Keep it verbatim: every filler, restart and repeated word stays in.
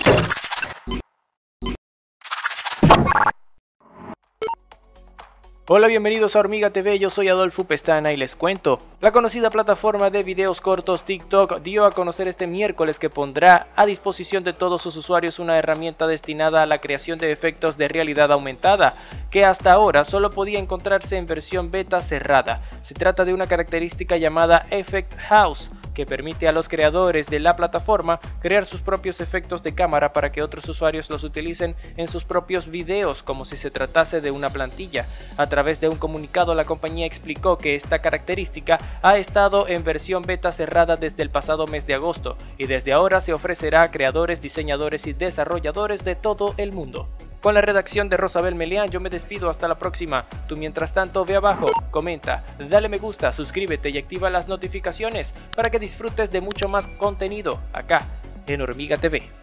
Hola, bienvenidos a Hormiga T V, yo soy Adolfo Pestana y les cuento. La conocida plataforma de videos cortos TikTok dio a conocer este miércoles que pondrá a disposición de todos sus usuarios una herramienta destinada a la creación de efectos de realidad aumentada, que hasta ahora solo podía encontrarse en versión beta cerrada. Se trata de una característica llamada Effect House, que permite a los creadores de la plataforma crear sus propios efectos de cámara para que otros usuarios los utilicen en sus propios videos como si se tratase de una plantilla. A través de un comunicado, la compañía explicó que esta característica ha estado en versión beta cerrada desde el pasado mes de agosto y desde ahora se ofrecerá a creadores, diseñadores y desarrolladores de todo el mundo. Con la redacción de Rosabel Melián, yo me despido hasta la próxima. Tú mientras tanto ve abajo, comenta, dale me gusta, suscríbete y activa las notificaciones para que disfrutes de mucho más contenido acá en Hormiga T V.